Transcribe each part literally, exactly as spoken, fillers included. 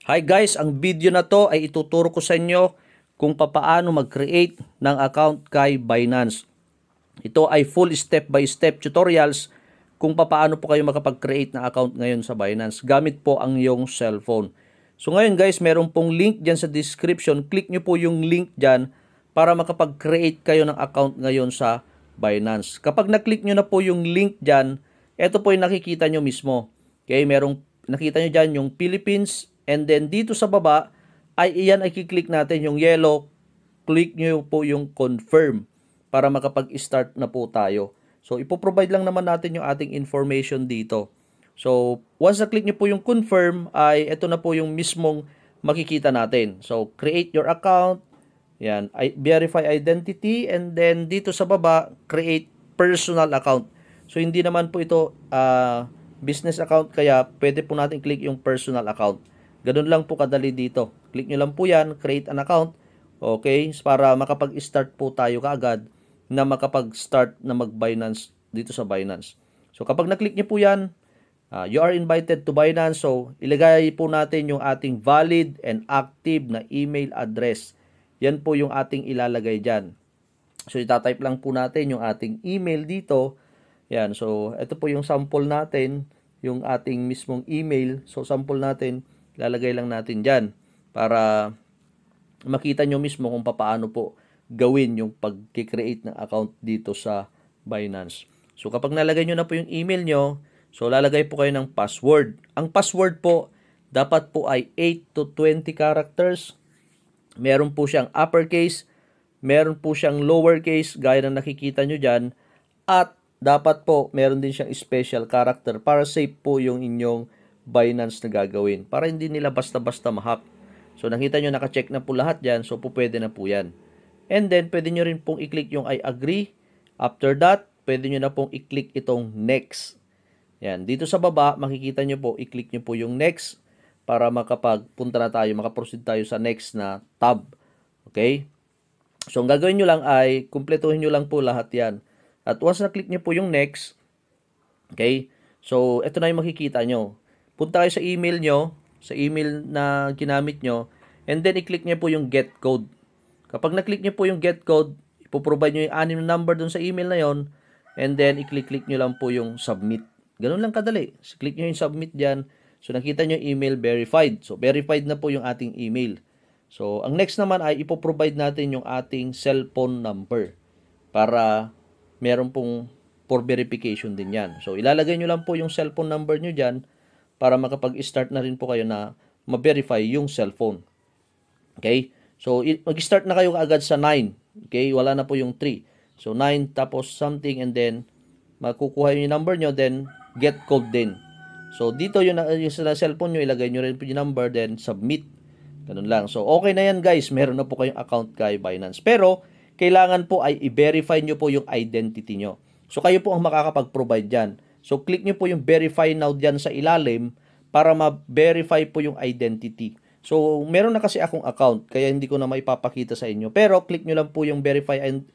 Hi guys, ang video na to ay ituturo ko sa inyo kung papaano mag-create ng account kay Binance. Ito ay full step-by-step tutorials kung papaano po kayo makapag-create ng account ngayon sa Binance gamit po ang iyong cellphone. So ngayon guys, meron pong link dyan sa description. Click nyo po yung link dyan para makapag-create kayo ng account ngayon sa Binance. Kapag na-click nyo na po yung link dyan, ito po yung nakikita nyo mismo. Okay, merong nakita nyo dyan yung Philippines. And then dito sa baba, ay iyan ay kiklik natin yung yellow. Click nyo po yung confirm para makapag-start na po tayo. So, ipoprovide lang naman natin yung ating information dito. So, once na click nyo po yung confirm, ay ito na po yung mismong makikita natin. So, create your account. Yan, verify identity. And then dito sa baba, create personal account. So, hindi naman po ito uh, business account, kaya pwede po natin click yung personal account. Ganun lang po kadali dito. Click nyo lang po yan, create an account. Okay, para makapag-start po tayo kaagad na makapag-start na mag-Binance dito sa Binance. So kapag na-click nyo po yan, uh, you are invited to Binance. So ilagay po natin yung ating valid and active na email address. Yan po yung ating ilalagay dyan. So itatype lang po natin yung ating email dito. Yan, so ito po yung sample natin, yung ating mismong email. So sample natin, lalagay lang natin dyan para makita nyo mismo kung paano po gawin yung pag-create ng account dito sa Binance. So kapag nalagay nyo na po yung email nyo, so lalagay po kayo ng password. Ang password po, dapat po ay eight to twenty characters. Meron po siyang uppercase, meron po siyang lowercase, gaya na nakikita nyo dyan, at dapat po meron din siyang special character para safe po yung inyong Binance na gagawin, para hindi nila basta-basta ma-hack. So nakita nyo naka-check na po lahat dyan, so po pwede na po yan. And then pwede nyo rin pong i-click yung I agree. After that, pwede nyo na pong i-click itong next. Yan, dito sa baba makikita nyo po, i-click nyo po yung next para makapagpunta na tayo, makaproceed tayo sa next na tab. Okay? So ang gagawin nyo lang ay kumpletuhin nyo lang po lahat yan. At once na-click nyo po yung next, okay, so ito na yung makikita nyo. Punta kayo sa email nyo, sa email na ginamit nyo, and then i-click nyo po yung get code. Kapag na-click nyo po yung get code, ipoprovide nyo yung anim na number dun sa email na yon, and then i-click-click nyo lang po yung submit. Ganun lang kadali. So, click nyo yung submit dyan. So nakita nyo email verified. So verified na po yung ating email. So ang next naman ay ipoprovide natin yung ating cellphone number para meron pong for verification din yan. So ilalagay nyo lang po yung cellphone number nyo dyan para makapag-start na rin po kayo na ma-verify yung cellphone. Okay? So, mag-start na kayo agad sa nine. Okay? Wala na po yung three. So, nine tapos something, and then makukuha yung number nyo, then get code din. So, dito yung, yung sa cellphone nyo, ilagay nyo rin po yung number, then submit. Ganun lang. So, okay na yan guys. Meron na po kayong account kay Binance. Pero, kailangan po ay i-verify nyo po yung identity nyo. So, kayo po ang makakapag-provide dyan. So, click nyo po yung verify now dyan sa ilalim para ma-verify po yung identity. So, meron na kasi akong account, kaya hindi ko na maipapakita sa inyo. Pero, click nyo lang po yung verify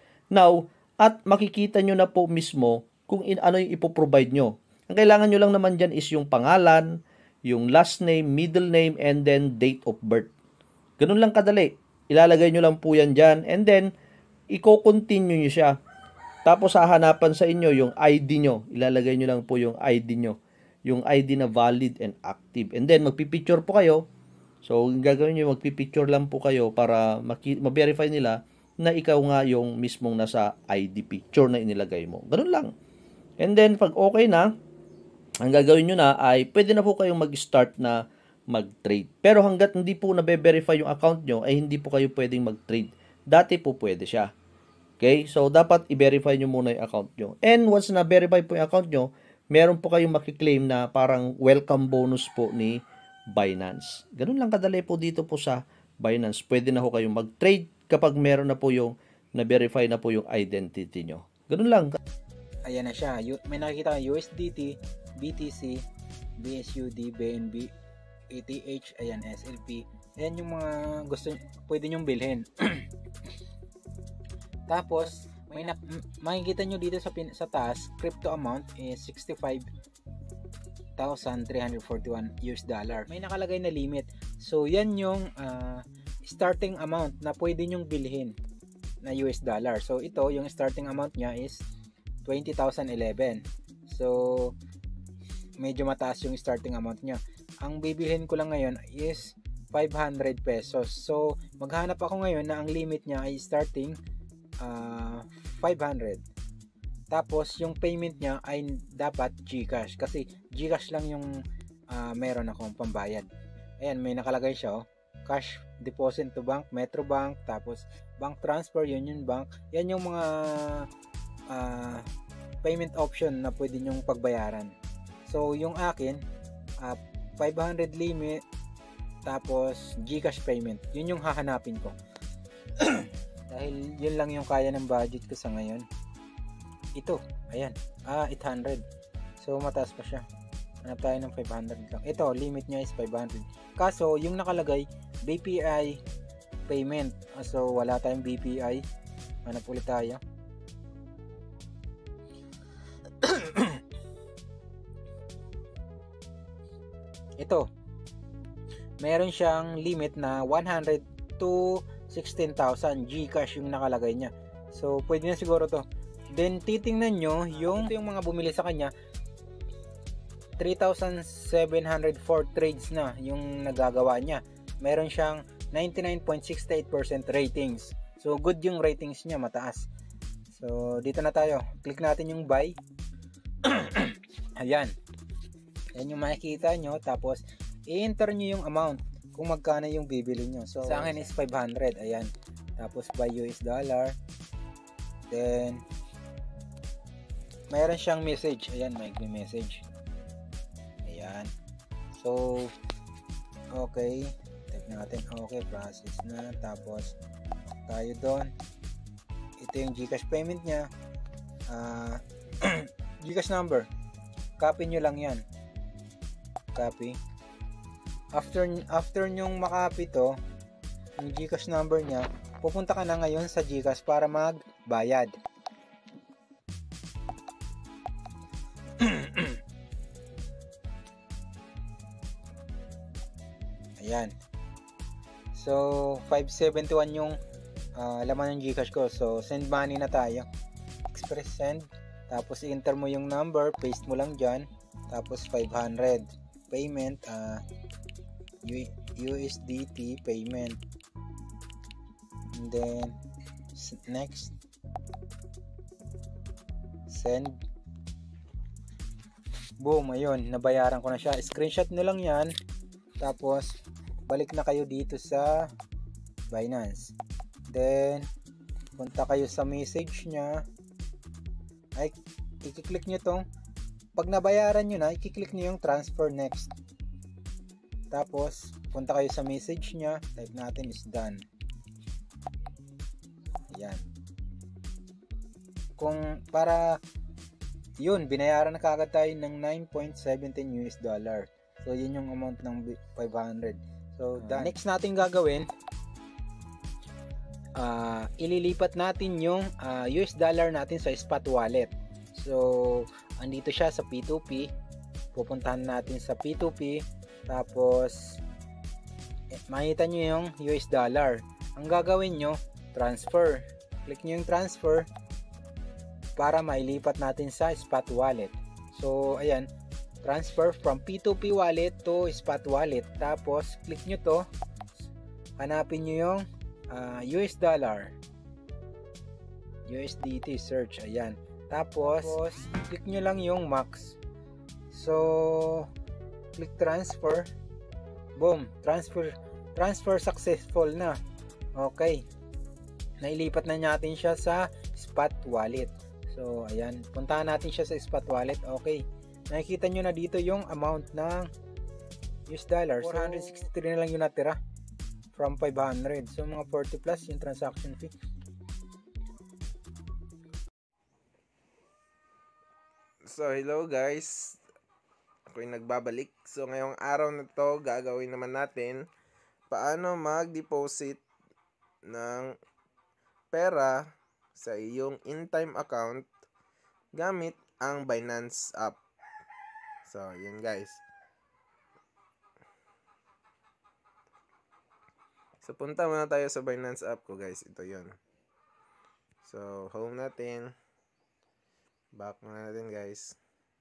now at makikita nyo na po mismo kung in, ano yung ipoprovide nyo. Ang kailangan nyo lang naman dyan is yung pangalan, yung last name, middle name, and then date of birth. Ganun lang kadali. Ilalagay nyo lang po yan dyan, and then, i-continue nyo siya. Tapos hahanapan sa inyo yung I D nyo. Ilalagay nyo lang po yung I D nyo. Yung I D na valid and active. And then magpipicture po kayo. So gagawin nyo, magpipicture lang po kayo para ma-verify nila na ikaw nga yung mismong nasa I D picture na inilagay mo. Ganun lang. And then pag okay na, ang gagawin nyo na ay pwede na po kayong mag-start na mag-trade. Pero hanggat hindi po na-verify yung account nyo, ay hindi po kayo pwedeng mag-trade. Dati po pwede siya. Okay, so dapat i-verify nyo muna yung account nyo. And once na-verify po yung account nyo, meron po kayong makiklaim na parang welcome bonus po ni Binance. Ganun lang kadali po dito po sa Binance. Pwede na po kayong mag-trade kapag meron na po yung na-verify na po yung identity nyo. Ganun lang. Ayan na siya. May nakikita kang U S D T, B T C, B S U D, B N B, A T H, ayan, S L P. Ayan yung mga gusto, pwede nyong bilhin. Tapos, may na, makikita nyo dito sa, pin, sa taas, crypto amount is sixty-five thousand three hundred forty-one U S dollar. May nakalagay na limit. So, yan yung uh, starting amount na pwede nyong bilhin na U S dollar. So, ito, yung starting amount niya is twenty thousand eleven. So, medyo mataas yung starting amount niya. Ang bibilhin ko lang ngayon is five hundred pesos. So, maghanap ako ngayon na ang limit niya ay starting uh, five hundred. Tapos, yung payment niya ay dapat GCash. Kasi GCash lang yung uh, meron akong pambayad. Ayan, may nakalagay siya. Oh. Cash deposit to bank, Metro Bank, tapos bank transfer, Union Bank. Yan yung mga uh, payment option na pwede nyong pagbayaran. So, yung akin, uh, five hundred limit, tapos GCash payment. Yun yung hahanapin ko. Dahil yun lang yung kaya ng budget ko sa ngayon. Ito, ayan, ah, eight hundred. So, mataas pa siya. Hanap tayo ng five hundred lang. Ito, limit niya is five hundred. Kaso, yung nakalagay, B P I payment. So, wala tayong B P I. Hanap ulit tayo. Ito, meron siyang limit na one hundred to sixteen thousand. GCash yung nakalagay niya. So, pwede na siguro to. Then, titingnan nyo yung, ito yung mga bumili sa kanya. three thousand seven hundred four trades na yung nagagawa niya. Meron siyang ninety-nine point six eight percent ratings. So, good yung ratings niya, mataas. So, dito na tayo. Click natin yung buy. Ayan. Yan yung makikita nyo. Tapos, i-enter nyo yung amount kung magkano yung bibili nyo. So, sa akin is five hundred. Ayan. Tapos, buy U S dollar. Then, mayroon siyang message. Ayan, may message. Ayan. So, okay. Type natin. Okay, process na. Tapos, tayo doon. Ito yung GCash payment niya. Uh, GCash number. Copy nyo lang yan. Copy. After, after nyong makopy to, yung GCash number niya, pupunta ka na ngayon sa GCash para magbayad. Ayan. So, five seventy-one yung uh, laman ng GCash ko. So, send money na tayo. Express send. Tapos, enter mo yung number. Paste mo lang dyan. Tapos, five hundred. Payment. Uh, U S D T payment. And then, next. Send. Boom. Ayun. Nabayaran ko na siya. Screenshot nyo lang yan. Tapos, balik na kayo dito sa Binance. Then, punta kayo sa message nya. Ay, i-click nyo tong. Pag nabayaran nyo na, i-click nyo yung transfer next. Tapos, punta kayo sa message nya. Type natin is done. Ayan. Kung para, yun, binayaran na kagad tayo ng nine point one seven U S dollar. So, yun yung amount ng five hundred. So, uh, next natin gagawin, uh, ililipat natin yung uh, U S dollar natin sa spot wallet. So, andito siya sa P two P. Pupuntahan natin sa P two P. Tapos, eh, makita nyo yung U S dollar. Ang gagawin nyo, transfer. Click nyo yung transfer para mailipat natin sa spot wallet. So, ayan. Transfer from P two P wallet to spot wallet. Tapos, click nyo to. Hanapin nyo yung uh, U S dollar. U S D T search. Ayan. Tapos, Tapos, click nyo lang yung max. So, click transfer. Boom. Transfer, transfer successful na. Okay. Nailipat na natin siya sa spot wallet. So, ayan. Puntahan natin siya sa spot wallet. Okay. Nakikita nyo na dito yung amount ng U S dollar. four hundred sixty-three na lang yung natira from five hundred. So, mga forty plus yung transaction fee. So, hello guys. Ako yung nagbabalik. So, ngayong araw na to, gagawin naman natin paano mag-deposit ng pera sa iyong Intime account gamit ang Binance app. So, yun guys. So, punta muna tayo sa Binance app ko guys. Ito yun. So, home natin. Back na natin guys.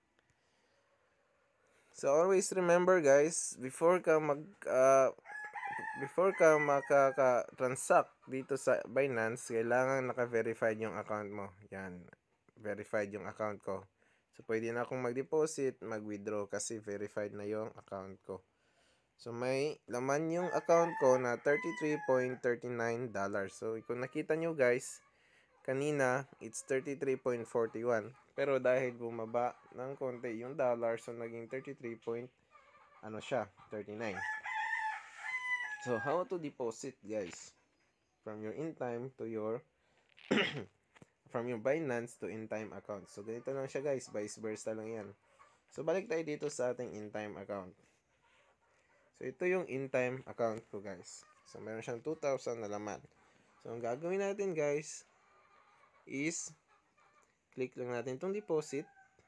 So, always remember guys, before ka mag, uh, before ka makaka-transact dito sa Binance, kailangan naka-verified yung account mo. Yan. Verified yung account ko. So, pwede na akong mag-deposit, mag-withdraw kasi verified na yung account ko. So, may laman yung account ko na thirty-three point three nine dollars. So, kung nakita nyo guys, kanina, it's thirty-three point four one. Pero dahil bumaba ng konti yung dollar, so naging thirty-three point, ano siya, thirty-nine. So, how to deposit guys? From your Intime to your, from your Binance to Intime account. So, ganito lang siya guys, vice versa lang yan. So, balik tayo dito sa ating Intime account. So, ito yung in-time account ko, guys. So, meron siyang two thousand na laman. So, ang gagawin natin, guys, is click lang natin itong deposit.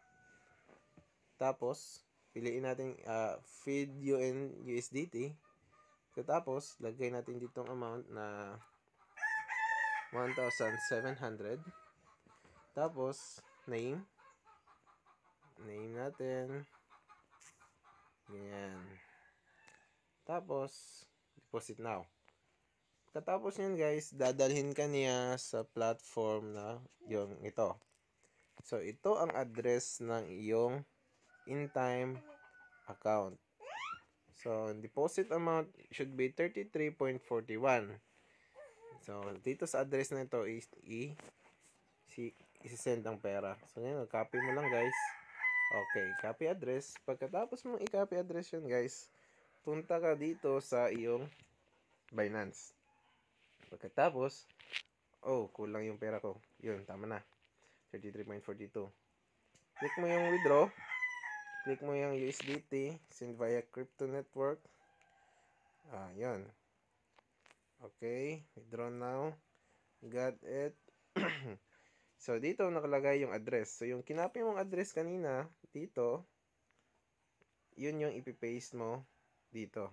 Tapos, piliin natin uh, feed U N U S D T. So, tapos, lagay natin ditong amount na one thousand seven hundred. Tapos, name. Name natin. Ganyan. Tapos, deposit now. Katapos yun guys, dadalhin ka niya sa platform na yung ito. So, ito ang address ng iyong in-time account. So, deposit amount should be thirty-three point four one. So, dito sa address na ito is i si isi-send ang pera. So, ngayon, copy mo lang guys. Okay, copy address. Pagkatapos mong i-copy address yun guys, punta ka dito sa iyong Binance. Pagkatapos, oh, kulang yung pera ko. Yun, tama na. thirty-three point four two. Click mo yung withdraw. Click mo yung U S D T. Send via crypto network. Ah, yun. Okay, withdraw now. Got it. So, dito nakalagay yung address. So, yung kinapy mong address kanina, dito, yun yung ipipaste mo dito.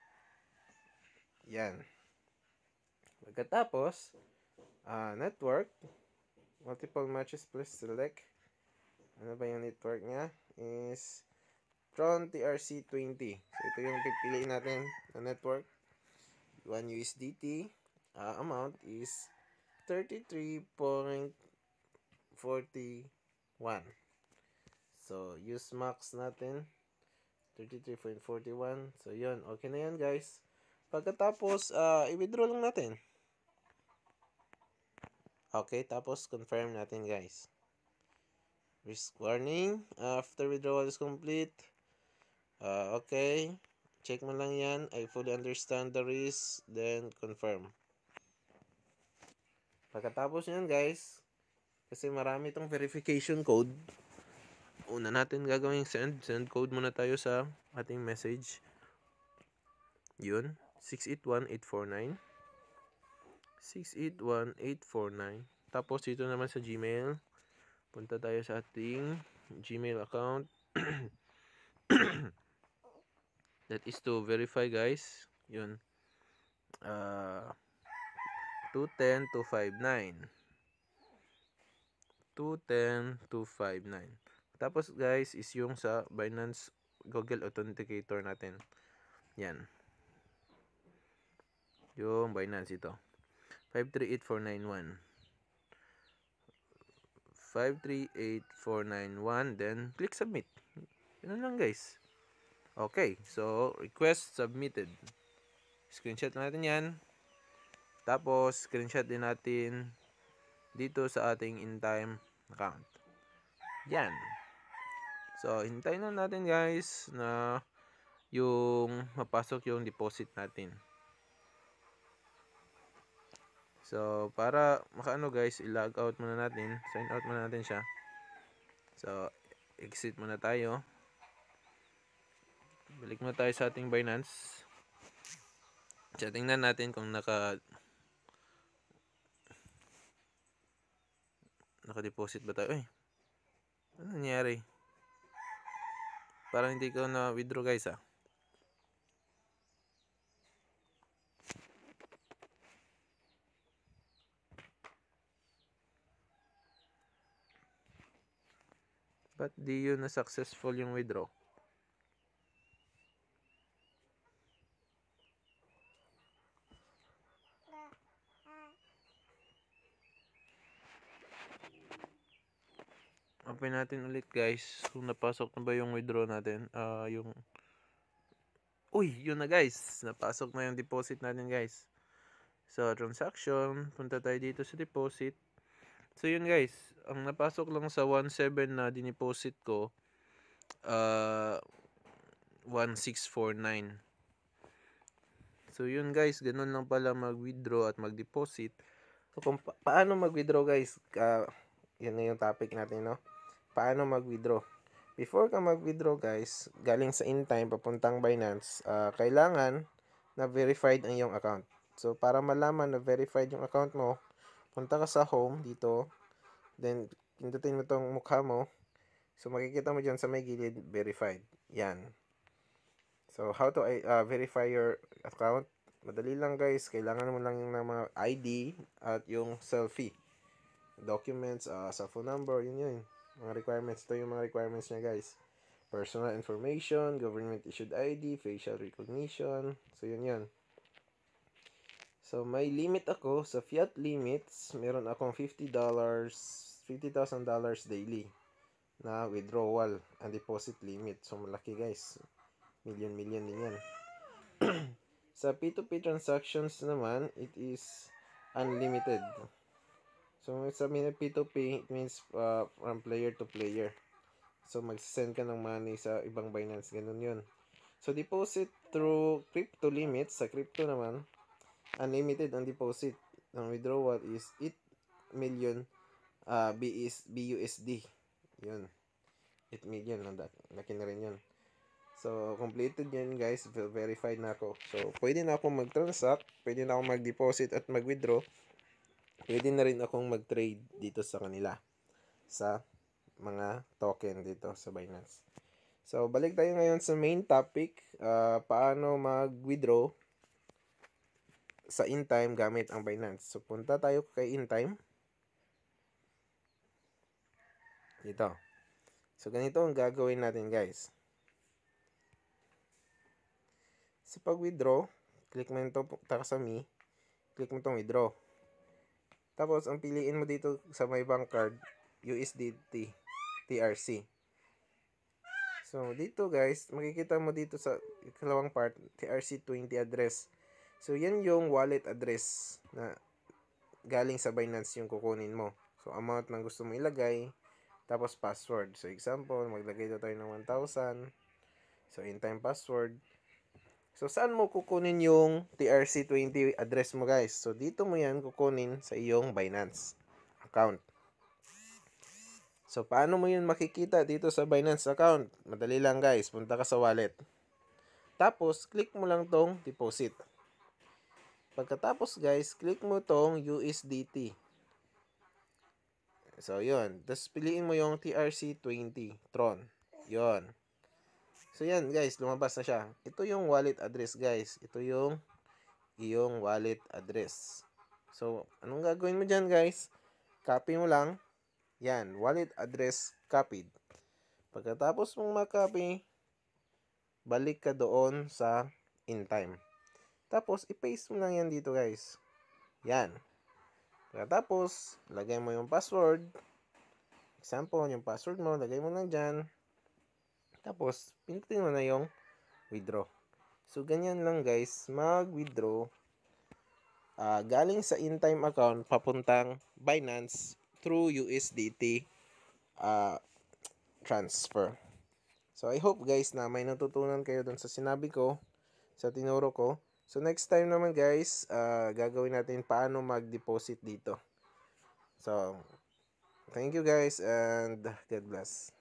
Yan. Pagkatapos, uh, network, multiple matches, please select. Ano ba yung network niya? Is Tron T R C twenty. So, ito yung pipiliin natin na network. one U S D T. Uh, amount is thirty-three point four one. So, use max natin. thirty-three point four one. So, yun. Okay na yan, guys. Pagkatapos, uh, i-withdraw lang natin. Okay, tapos confirm natin guys. Risk warning. After withdrawal is complete. Uh, okay. Check mo lang yan. I fully understand the risk. Then confirm. Pagkatapos yan guys, kasi marami itong verification code. Una natin gagawin send. Send code muna tayo sa ating message. Yun. six eight one eight four nine. six eight one eight four nine. Tapos dito naman sa Gmail, punta tayo sa ating Gmail account. That is to verify guys. Yun. Uh, two ten two five nine. two ten two five nine. Tapos guys is yung sa Binance Google Authenticator natin. Yan. Yung Binance ito. five three eight four nine one. five three eight four nine one. Then, click submit. Yun lang guys. Okay. So, request submitted. Screenshot natin yan. Tapos, screenshot din natin dito sa ating in-time account. Yan. So, hintayin na natin guys na yung mapasok yung deposit natin. So, para makaano guys, i-log out muna natin. Sign out muna natin siya. So, exit muna tayo. Balik muna tayo sa ating Binance. So, tingnan natin kung naka naka-deposit ba tayo. Ay, ano nangyari? Para hindi ko na withdraw guys ah. Ba't di yun na successful yung withdraw? Open natin ulit guys kung napasok na ba yung withdraw natin. Ah, uh, yung Uy, yun na guys. Napasok na yung deposit natin guys. So, transaction. Punta tayo dito sa deposit. So, yun guys. Ang napasok lang sa one seven na dineposit ko, uh, one six four nine. So, yun guys. Ganun lang pala mag-withdraw at mag-deposit. So, kung pa- paano mag-withdraw guys, uh, yun na yung topic natin, no? Paano mag-withdraw? Before ka mag-withdraw guys, galing sa Intime papuntang Binance, uh, kailangan na verified ang iyong account. So, para malaman na verified yung account mo, punta ka sa home dito, then pindutin mo tong mukha mo. So, makikita mo dyan sa may gilid, verified. Yan. So, how to uh, verify your account? Madali lang guys, kailangan mo lang yung mga I D at yung selfie. Documents, uh, cellphone number, yun yun. Mga requirements. Ito yung mga requirements niya guys. Personal information, government issued I D, facial recognition. So, yun yun. So, may limit ako. Sa fiat limits, meron akong fifty dollars, fifty thousand dollars daily na withdrawal and deposit limit. So, malaki guys. Million-million din yan. Sa P two P transactions naman, it is unlimited. So, sabi na P two P, it means uh, from player to player. So, mag-send ka ng money sa ibang Binance. Ganun yun. So, deposit through crypto limits. Sa crypto naman, unlimited ang deposit. Ang withdrawal is eight million uh, B U S D. Yun. eight million. Laki na rin yun. So, completed yun guys. Verified na ako. So, pwede na akong mag-transact. Pwede na akong mag-deposit at mag-withdraw. Pwede na rin akong mag-trade dito sa kanila. Sa mga token dito sa Binance. So, balik tayo ngayon sa main topic. Uh, paano mag-withdraw sa Intime gamit ang Binance. So, punta tayo kay Intime. Dito. So, ganito ang gagawin natin guys. Sa pag-withdraw, click mo ito, punta ka sa me, click mo itong withdraw. Tapos, ang piliin mo dito sa may bank card, U S D T, T R C. So, dito guys, makikita mo dito sa ikalawang part, T R C twenty address. So, yan yung wallet address na galing sa Binance yung kukunin mo. So, amount na gusto mo ilagay, tapos password. So, example, maglagay ito tayo ng one thousand. So, in-time password. So, saan mo kukunin yung T R C twenty address mo guys? So, dito mo yan kukunin sa iyong Binance account. So, paano mo yun makikita dito sa Binance account? Madali lang guys, punta ka sa wallet. Tapos, click mo lang tong deposit. Pagkatapos guys, click mo tong U S D T. So, yun. Tapos, piliin mo yung T R C twenty, Tron. Yun. So, yan guys, lumabas na siya. Ito yung wallet address guys. Ito yung iyong wallet address. So, anong gagawin mo dyan guys? Copy mo lang. Yan, wallet address copied. Pagkatapos mong ma-copy, balik ka doon sa Intime. Tapos, i-paste mo lang yan dito guys. Yan. Pagkatapos, lagay mo yung password. Example, yung password mo, lagay mo lang dyan. Tapos, pindutin mo na yung withdraw. So, ganyan lang guys, mag-withdraw uh, galing sa Intime account papuntang Binance through U S D T uh, transfer. So, I hope guys na may natutunan kayo dun sa sinabi ko, sa tinuro ko. So, next time naman guys, uh, gagawin natin paano mag-deposit dito. So, thank you guys and God bless.